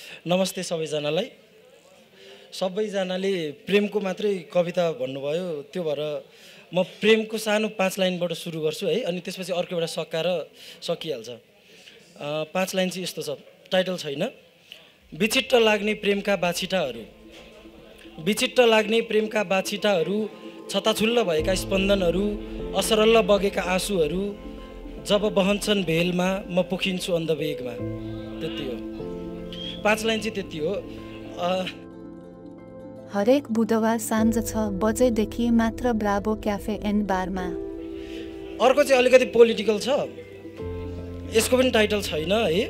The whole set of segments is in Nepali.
नमस्ते सबैजनालाई। सबैजनाले प्रेमको मात्रै कविता भन्नुभयो, त्यो भएर म प्रेमको सानो 5 लाइनबाट सुरु गर्छु है, अनि त्यसपछि अर्को एउटा सकाएर सकिहाल्छ। 5 लाइन चाहिँ यस्तो छ, टाइटल छैन। विचिट्ट लाग्ने प्रेमका बाछिटाहरू, विचिट्ट लाग्ने प्रेमका बाछिटाहरू, छताछुल्ल भएका स्पन्दनहरू, असरल्ल बगेका आँसुहरू, जब बहन्छन् भेलमा म पोखिन्छु अन्धवेगमा। त्यति हो, 5 लाइन चाहिँ त्यति हो। हरेक बुधबार साँझ 6 बजेदेखि मात्र ब्राभो क्याफे एन्ड बारमा। अर्को चाहिँ अलिकति पोलिटिकल छ, यसको पनि टाइटल छैन है।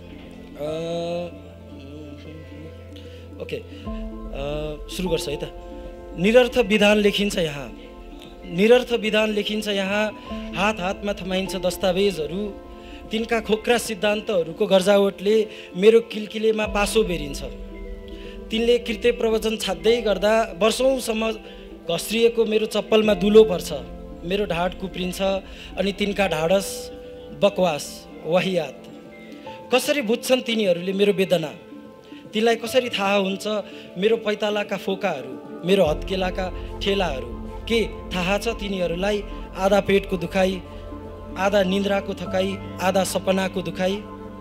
ओके, सुरु गर्छ है त। निरर्थ विधान लेखिन्छ यहाँ, निरर्थ विधान लेखिन्छ यहाँ, हात हातमा थमाइन्छ दस्तावेजहरू, तिनका खोक्रा सिद्धान्तहरूको गर्जावटले मेरो किलकिलेमा पासो बेरिन्छ। तिनले कृत्य प्रवचन छाड्दै गर्दा वर्षौँसम्म घस्रिएको मेरो चप्पलमा दुलो पर्छ, मेरो ढाड कुप्रिन्छ अनि तिनका ढाडस बकवास वाहियात। कसरी बुझ्छन् तिनीहरूले मेरो वेदना, तिनलाई कसरी थाहा हुन्छ मेरो पैतालाका फोकाहरू, मेरो हत्केलाका ठेलाहरू। के थाहा छ तिनीहरूलाई आधा पेटको दुखाइ, आधा निन्द्राको थकाइ, आधा सपनाको दुखाइ।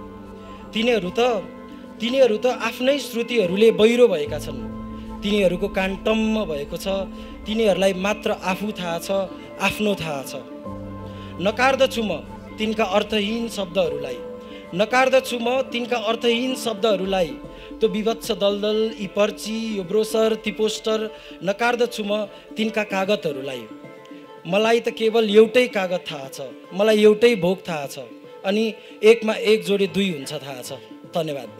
तिनीहरू त आफ्नै श्रुतिहरूले बहिरो भएका छन्, तिनीहरूको कान टम्म भएको छ, तिनीहरूलाई मात्र आफू थाहा छ, आफ्नो थाहा छ। नकार्दछु म तिनका अर्थहीन शब्दहरूलाई, नकार्दछु म तिनका अर्थहीन शब्दहरूलाई, त्यो विभत्स दलदल, यी पर्ची, यो ब्रोसर, ती पोस्टर। नकार्दछु म तिनका कागतहरूलाई, मलाई त केवल एउटै कागत थाहा छ, मलाई एउटै भोग थाहा छ, अनि 1 मा 1 जोडे 2 हुन्छ थाहा छ। धन्यवाद।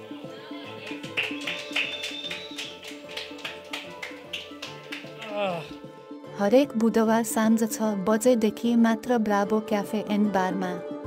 हरेक बुधबार साँझ 6 बजेदेखि मात्र ब्राभो क्याफे एन्ड बारमा।